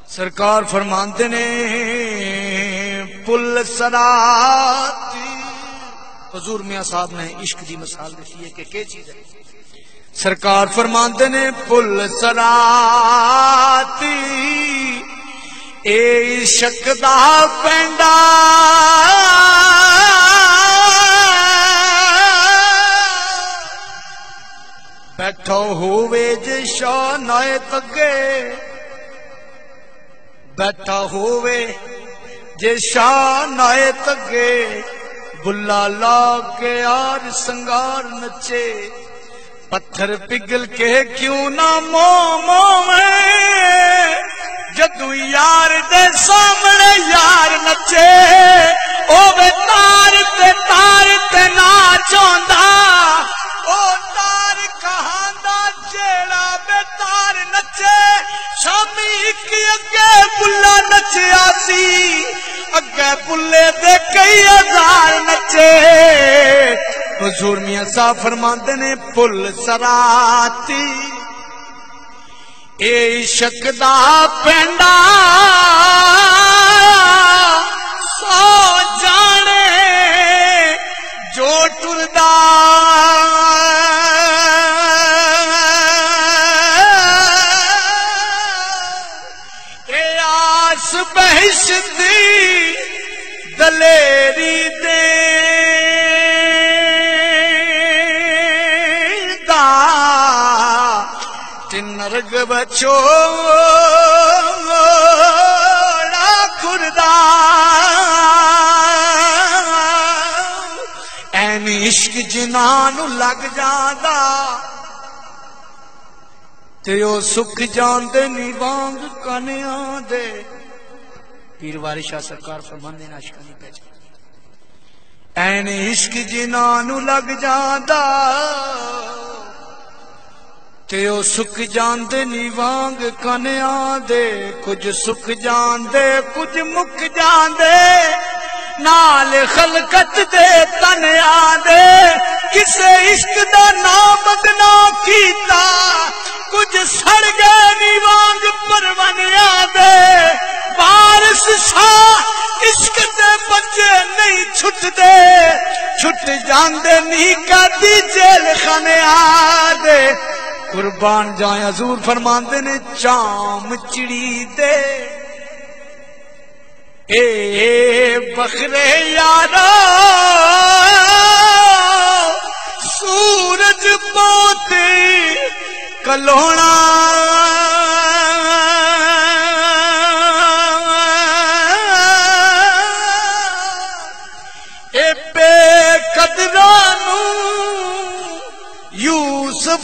سرکار فرماندے نے پل سراتی، حضور میاں صاحب نے عشق دی مثال دیتی ہے کہ کیا چیز ہے. سرکار فرماندے نے پل سراتی اے عشق دا پینڈا بیٹھا ہووے جے شاہ نائے تگے، بیٹھا ہووے جے شاہ نائے تگے، بلا لا کے یار سنگار نچے، پتھر پگل کے کیوں نہ میں جدو یار دے سامنے یار نچے، او بے تار تے نا چوندا، او تار کہاں دا جیڑا بے تار نچے، شامی کی اگے بلا نچیا سی، اگے بلے دے کئی ہزار نچے. حضور میاں صاحب فرماندے نے پل سراتی اے عشق دا پینڈا سو جانے جو ٹردا، اے آس بہشت دلیری دے نرگ بچوڑا کھردا، این عشق جنانو لگ جاندا تے او سکھ جاندے نی وانگ کنیاں دے. پیر واری شاہ سرکار فرماندے نے عشق نہیں پہچان، این عشق جنانو لگ جاندا تے او سکھ جاندے نی وانگ کنیاں دے، کچھ سکھ جاندے کچھ مک جاندے نال خلقت دے تنیاں دے، کسے عشق دا نام بدنام کیتا کچھ سڑ گئے نی وانگ پرونیاں دے، بارش شاہ عشق دے بچے نہیں چھٹ دے، چھٹ جاندے نی کدی جیل خانیاں دے. قربان جائیں حضور فرماندے نے چام چڑی دے اے بخرے یارا سورج پوتے کلونا، اے بے قدرانو یوسف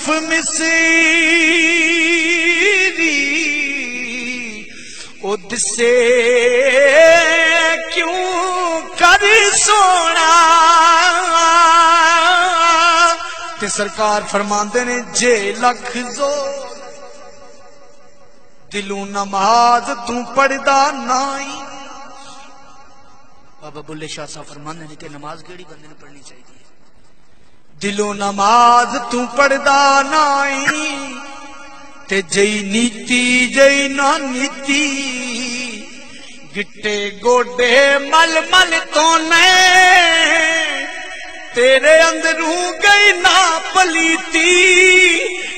مصری اد سے کیوں کر سونا، تے سرکار فرماندے نے جے لکھ زور دلوں نماز تو پڑھدا نائی. بابا بلے شاہ صاحب فرماندے نے کہ نماز کیڑی بندے نے پڑھنی چاہیے، دلوں نماز تو پڑھدا نائی تے جئی نیتی جئی نا نیتی، گٹے گوڈے مل مل تو نے تیرے اندروں گئی نا پلیتی،